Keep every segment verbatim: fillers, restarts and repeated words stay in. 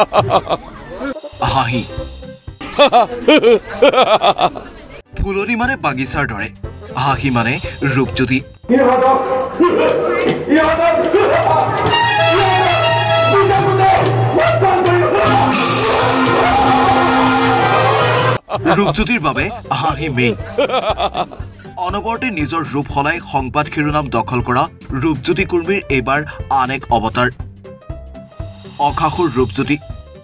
হাঁহি ফুলনি মানে বাগিচাৰ দৰে হাঁহি মানে ৰূপজ্যোতি ৰূপজ্যোতিৰ বাবে হাঁহি মেইন অনবৰতে নিজৰ ৰূপ সলাই সংবাদ শিৰোনাম দখল কৰা ৰূপজ্যোতি কুৰ্মীৰ এইবাৰ আন এক অৱতাৰ অখাসুৰ ৰূপজ্যোতি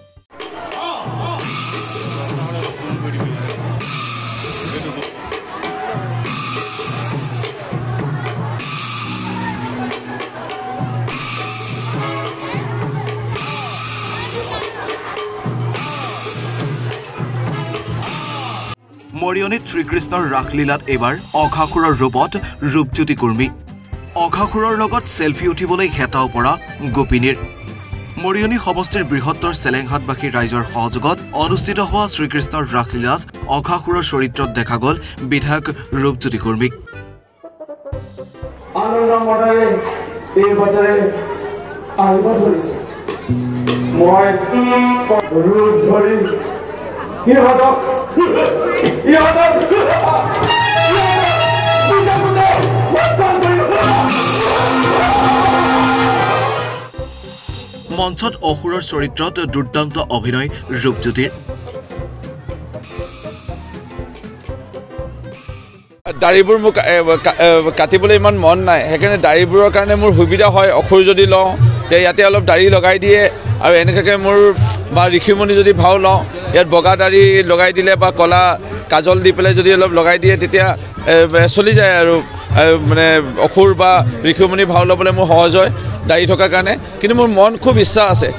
মৰিয়নিত শ্ৰীকৃষ্ণৰ ৰাসলীলাত এইবাৰ অখাসুৰৰ ৰূপত ৰূপজ্যোতি কুৰ্মী অখাসুৰৰ লগত সেলফি উঠিবলৈ হেতাও পৰা গোপিনীৰ মৰিয়নি সমষ্টিৰ বৃহত্তৰ চেলেংহাটবাসী ৰাইজৰ সহযোগত অনুষ্ঠিত হোৱা শ্ৰীকৃষ্ণৰ ৰাসলীলাত অখাসুৰৰ চৰিত্ৰত দেখা গ'ল বিধায়ক ৰূপজ্যোতি কুৰ্মীক আনন্দ মনেৰে এই বছৰে আহিব ধৰিছে মই ৰূপ ধৰি ইহঁতক ইহঁতক মঞ্চত অসুৰৰ চৰিত্ৰত দুৰ্দান্ত অভিনয় ৰূপজ্যোতিৰ দাড়িবোৰ মোক কাটিবলৈ ইমান মন নাই সেইকাৰণে দাড়িবোৰৰ কাৰণে মোৰ সুবিধা হয় অসুৰ যদি লওঁ তে ইয়াতে অলপ দাড়ি লগাই দিয়ে আৰু এনেকৈ মোৰ বা ঋষিমুনি যদি ভাও লওঁ ইয়াত বগা দাড়ি লগাই দিলে বা কলা কাজল দি পেলাই যদি অলপ লগাই দিয়ে তেতিয়া চলি যায় আৰু মানে অসুৰ বা ঋষিমুনি ভাও ল'বলৈ মোৰ সহজ হয় দাড়ি থকাৰ কাৰণে কিন্তু মোৰ মন খুব ইচ্ছা আছে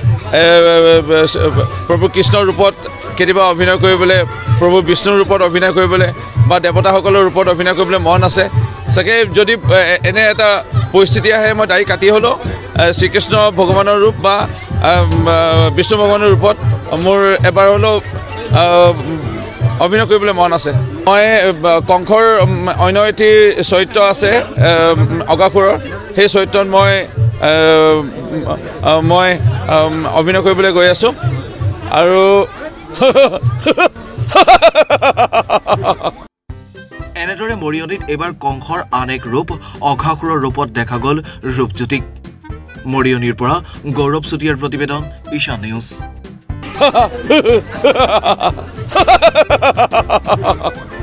প্ৰভু কৃষ্ণৰ ৰূপত কেতিয়াবা অভিনয় কৰিবলৈ প্ৰভু বিষ্ণুৰ ৰূপত অভিনয় কৰিবলৈ বা দেৱতাসকলৰ ৰূপত অভিনয় কৰিবলৈ মন আছে চাগে যদি এনে এটা পৰিস্থিতি আহে মই দাড়ি কাটি হ'লেও শ্ৰীকৃষ্ণ ভগৱানৰ ৰূপ বা বিষ্ণু ভগৱানৰ ৰূপত মোৰ এবাৰ হ'লেও অভিনয় কৰিবলৈ মন আছে মই কংসৰ অন্য এটি চৰিত্ৰ আছে অখাসুৰৰ সেই চৰিত্ৰত মই মই অভিনয় কৰিবলৈ গৈ আছোঁ আৰু এনেদৰে মৰিয়নিত এইবাৰ কংসৰ আন এক ৰূপ অখাসুৰৰ ৰূপত দেখা গ'ল ৰূপজ্যোতিক মৰিয়নিৰ পৰা গৌৰৱ চুতীয়াৰ প্ৰতিবেদন ঈশান নিউজ